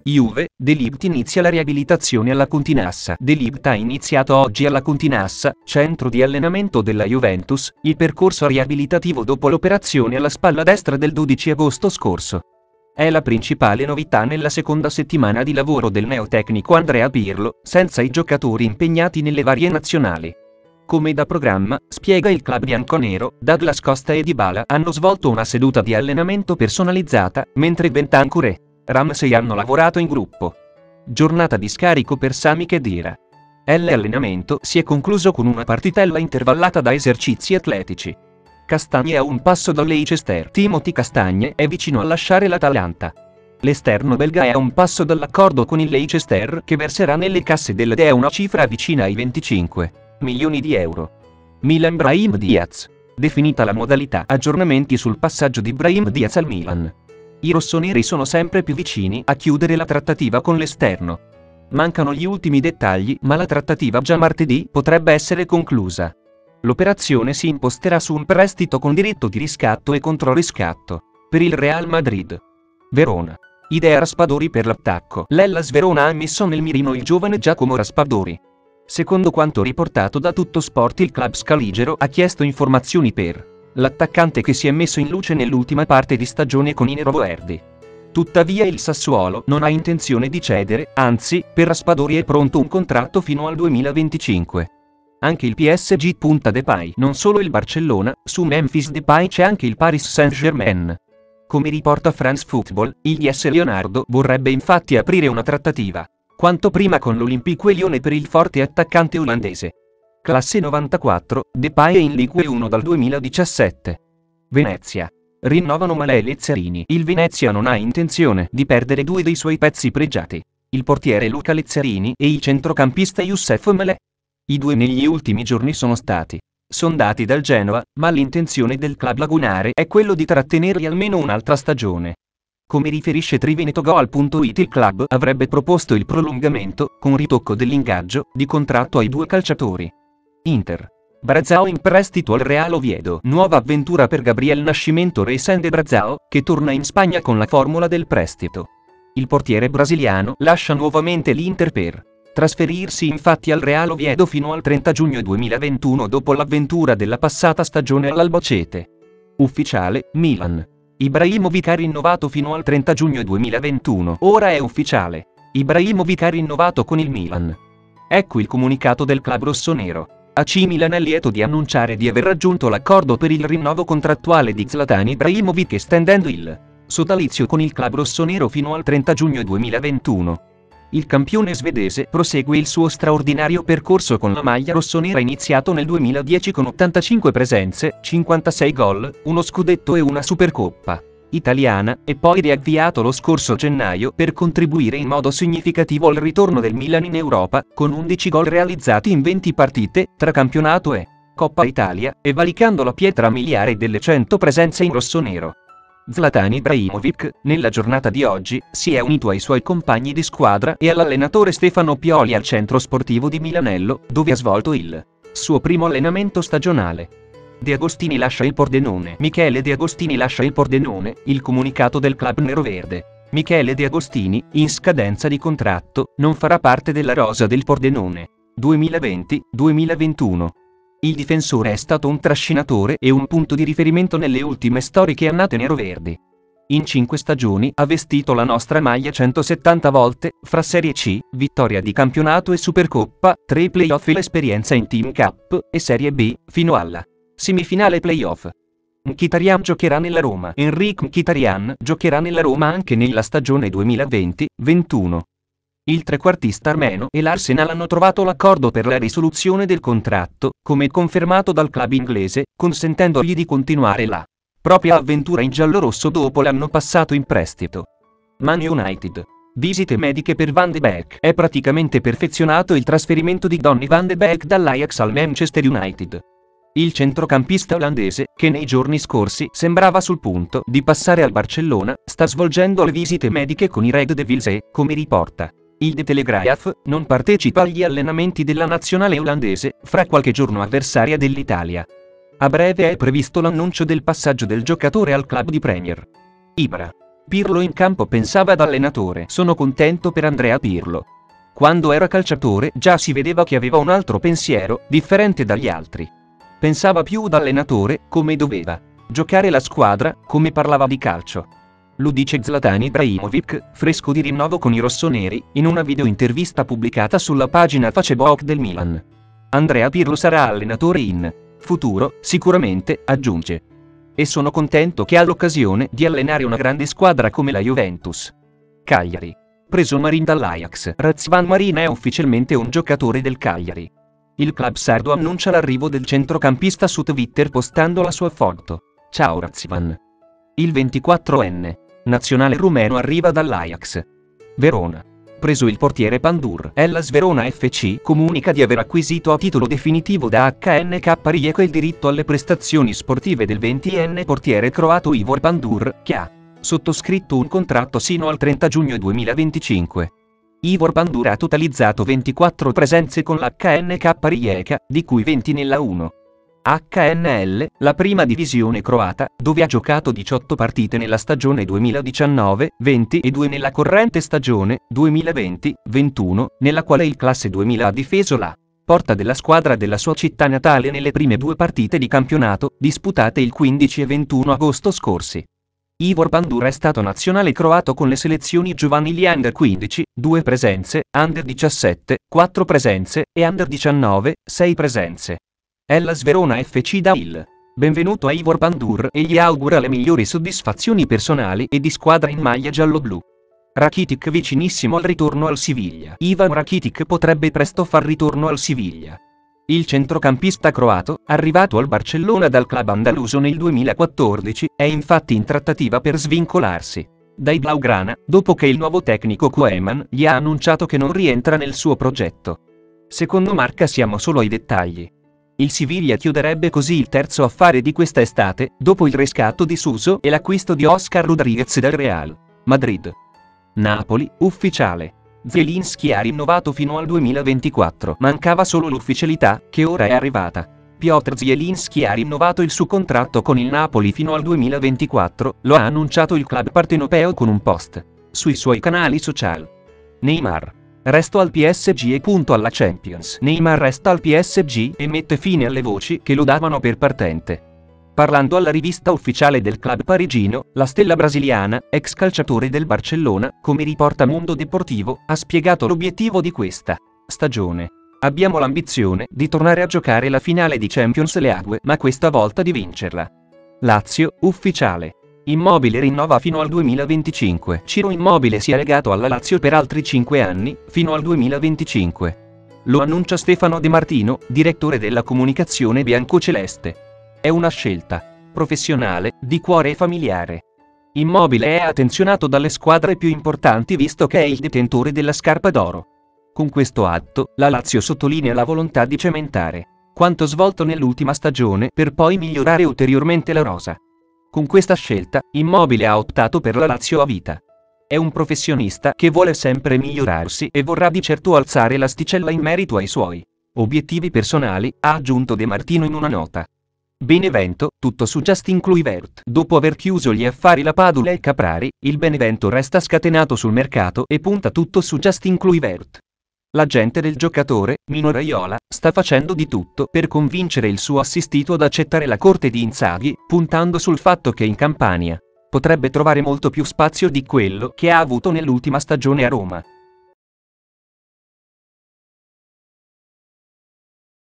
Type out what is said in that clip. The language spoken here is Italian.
Juve, De Ligt inizia la riabilitazione alla Coutinassa. De Ligt ha iniziato oggi alla Coutinassa, centro di allenamento della Juventus, il percorso riabilitativo dopo l'operazione alla spalla destra del 12 agosto scorso. È la principale novità nella seconda settimana di lavoro del neotecnico Andrea Pirlo, senza i giocatori impegnati nelle varie nazionali. Come da programma, spiega il club bianconero, Douglas Costa e Dybala hanno svolto una seduta di allenamento personalizzata, mentre Bentancur e Ramsey hanno lavorato in gruppo. Giornata di scarico per Sami Khedira. L'allenamento si è concluso con una partitella intervallata da esercizi atletici. Castagne è a un passo dal Leicester. Timothy Castagne è vicino a lasciare l'Atalanta. L'esterno belga è a un passo dall'accordo con il Leicester che verserà nelle casse del DE una cifra vicina ai 25 milioni di euro. Milan Brahim Diaz. Definita la modalità, aggiornamenti sul passaggio di Brahim Diaz al Milan. I rossoneri sono sempre più vicini a chiudere la trattativa con l'esterno. Mancano gli ultimi dettagli, ma la trattativa già martedì potrebbe essere conclusa. L'operazione si imposterà su un prestito con diritto di riscatto e controriscatto. Per il Real Madrid. Verona. Idea Raspadori per l'attacco. L'Hellas Verona ha messo nel mirino il giovane Giacomo Raspadori. Secondo quanto riportato da Tuttosport, il club scaligero ha chiesto informazioni per l'attaccante che si è messo in luce nell'ultima parte di stagione con i neroverdi. Tuttavia il Sassuolo non ha intenzione di cedere, anzi, per Raspadori è pronto un contratto fino al 2025. Anche il PSG punta Depay. Non solo il Barcellona, su Memphis Depay c'è anche il Paris Saint-Germain. Come riporta France Football, il AS Leonardo vorrebbe infatti aprire una trattativa quanto prima con l'Olympique Lione per il forte attaccante olandese. Classe 94, Depay è in Ligue 1 dal 2017. Venezia. Rinnovano Malè e Lezzarini. Il Venezia non ha intenzione di perdere due dei suoi pezzi pregiati, il portiere Luca Lezzarini e il centrocampista Youssef Malè. I due negli ultimi giorni sono stati sondati dal Genoa, ma l'intenzione del club lagunare è quello di trattenerli almeno un'altra stagione. Come riferisce TrivenetoGoal.it, il club avrebbe proposto il prolungamento, con ritocco dell'ingaggio, di contratto ai due calciatori. Inter. Brazao in prestito al Real Oviedo. Nuova avventura per Gabriel Nascimento Resende Brazao, che torna in Spagna con la formula del prestito. Il portiere brasiliano lascia nuovamente l'Inter per trasferirsi infatti al Real Oviedo fino al 30 giugno 2021 dopo l'avventura della passata stagione all'Albacete. Ufficiale, Milan. Ibrahimovic ha rinnovato fino al 30 giugno 2021. Ora è ufficiale. Ibrahimovic ha rinnovato con il Milan. Ecco il comunicato del club rossonero. AC Milan è lieto di annunciare di aver raggiunto l'accordo per il rinnovo contrattuale di Zlatan Ibrahimovic, estendendo il sodalizio con il club rossonero fino al 30 giugno 2021. Il campione svedese prosegue il suo straordinario percorso con la maglia rossonera, iniziato nel 2010 con 85 presenze, 56 gol, uno scudetto e una Supercoppa italiana, e poi riavviato lo scorso gennaio per contribuire in modo significativo al ritorno del Milan in Europa, con 11 gol realizzati in 20 partite, tra campionato e Coppa Italia, e valicando la pietra miliare delle 100 presenze in rossonero. Zlatan Ibrahimovic, nella giornata di oggi, si è unito ai suoi compagni di squadra e all'allenatore Stefano Pioli al centro sportivo di Milanello, dove ha svolto il suo primo allenamento stagionale. De Agostini lascia il Pordenone. Michele De Agostini lascia il Pordenone, il comunicato del club neroverde. Michele De Agostini, in scadenza di contratto, non farà parte della rosa del Pordenone 2020-2021. Il difensore è stato un trascinatore e un punto di riferimento nelle ultime storiche annate neroverdi. In 5 stagioni ha vestito la nostra maglia 170 volte, fra Serie C, vittoria di campionato e Supercoppa, 3 playoff e l'esperienza in Team Cup, e Serie B, fino alla semifinale playoff. Mkhitaryan giocherà nella Roma. Henrikh Mkhitaryan giocherà nella Roma anche nella stagione 2020-21. Il trequartista armeno e l'Arsenal hanno trovato l'accordo per la risoluzione del contratto, come confermato dal club inglese, consentendogli di continuare la propria avventura in giallorosso dopo l'anno passato in prestito. Man United. Visite mediche per Van de Beek. È praticamente perfezionato il trasferimento di Donny Van de Beek dall'Ajax al Manchester United. Il centrocampista olandese, che nei giorni scorsi sembrava sul punto di passare al Barcellona, sta svolgendo le visite mediche con i Red Devils e, come riporta il The Telegraph, non partecipa agli allenamenti della nazionale olandese, fra qualche giorno avversaria dell'Italia. A breve è previsto l'annuncio del passaggio del giocatore al club di Premier. Ibra. Pirlo in campo pensava ad allenatore: sono contento per Andrea Pirlo. Quando era calciatore già si vedeva che aveva un altro pensiero, differente dagli altri. Pensava più da allenatore, come doveva giocare la squadra, come parlava di calcio. Lo dice Zlatan Ibrahimovic, fresco di rinnovo con i rossoneri, in una videointervista pubblicata sulla pagina Facebook del Milan. Andrea Pirlo sarà allenatore in futuro, sicuramente, aggiunge. E sono contento che ha l'occasione di allenare una grande squadra come la Juventus. Cagliari. Preso Marin dall'Ajax. Razvan Marin è ufficialmente un giocatore del Cagliari. Il club sardo annuncia l'arrivo del centrocampista su Twitter postando la sua foto. Ciao Razvan. Il 24enne nazionale rumeno arriva dall'Ajax. Verona. Preso il portiere Pandur. Hellas Verona FC comunica di aver acquisito a titolo definitivo da HNK Rijeka il diritto alle prestazioni sportive del 20enne portiere croato Ivor Pandur, che ha sottoscritto un contratto sino al 30 giugno 2025. Ivor Pandur ha totalizzato 24 presenze con l'HNK Rijeka, di cui 20 nella 1. HNL, la prima divisione croata, dove ha giocato 18 partite nella stagione 2019-20 e 2 nella corrente stagione 2020-21, nella quale il classe 2000 ha difeso la porta della squadra della sua città natale nelle prime 2 partite di campionato, disputate il 15 e 21 agosto scorsi. Ivor Pandur è stato nazionale croato con le selezioni giovanili Under 15, 2 presenze, Under 17, 4 presenze, e Under 19, 6 presenze. Hellas Verona FC dà il benvenuto a Ivor Pandur e gli augura le migliori soddisfazioni personali e di squadra in maglia gialloblu. Rakitic vicinissimo al ritorno al Siviglia. Ivan Rakitic potrebbe presto far ritorno al Siviglia. Il centrocampista croato, arrivato al Barcellona dal club andaluso nel 2014, è infatti in trattativa per svincolarsi dai Blaugrana, dopo che il nuovo tecnico Koeman gli ha annunciato che non rientra nel suo progetto. Secondo Marca siamo solo ai dettagli. Il Siviglia chiuderebbe così il terzo affare di questa estate, dopo il riscatto di Suso e l'acquisto di Oscar Rodriguez dal Real Madrid. Napoli, ufficiale. Zielinski ha rinnovato fino al 2024. Mancava solo l'ufficialità, che ora è arrivata. Piotr Zielinski ha rinnovato il suo contratto con il Napoli fino al 2024, lo ha annunciato il club partenopeo con un post sui suoi canali social. Neymar. Resto al PSG e punto alla Champions. Neymar resta al PSG e mette fine alle voci che lo davano per partente. Parlando alla rivista ufficiale del club parigino, la stella brasiliana, ex calciatore del Barcellona, come riporta Mundo Deportivo, ha spiegato l'obiettivo di questa stagione. Abbiamo l'ambizione di tornare a giocare la finale di Champions League, ma questa volta di vincerla. Lazio, ufficiale. Immobile rinnova fino al 2025. Ciro Immobile si è legato alla Lazio per altri 5 anni, fino al 2025. Lo annuncia Stefano De Martino, direttore della comunicazione biancoceleste. È una scelta professionale, di cuore e familiare. Immobile è attenzionato dalle squadre più importanti visto che è il detentore della scarpa d'oro. Con questo atto, la Lazio sottolinea la volontà di cementare quanto svolto nell'ultima stagione per poi migliorare ulteriormente la rosa. Con questa scelta, Immobile ha optato per la Lazio a vita. È un professionista che vuole sempre migliorarsi e vorrà di certo alzare l'asticella in merito ai suoi obiettivi personali, ha aggiunto De Martino in una nota. Benevento, tutto su Justin Kluivert. Dopo aver chiuso gli affari La Padula e Caprari, il Benevento resta scatenato sul mercato e punta tutto su Justin Kluivert. L'agente del giocatore, Mino Raiola, sta facendo di tutto per convincere il suo assistito ad accettare la corte di Inzaghi, puntando sul fatto che in Campania potrebbe trovare molto più spazio di quello che ha avuto nell'ultima stagione a Roma.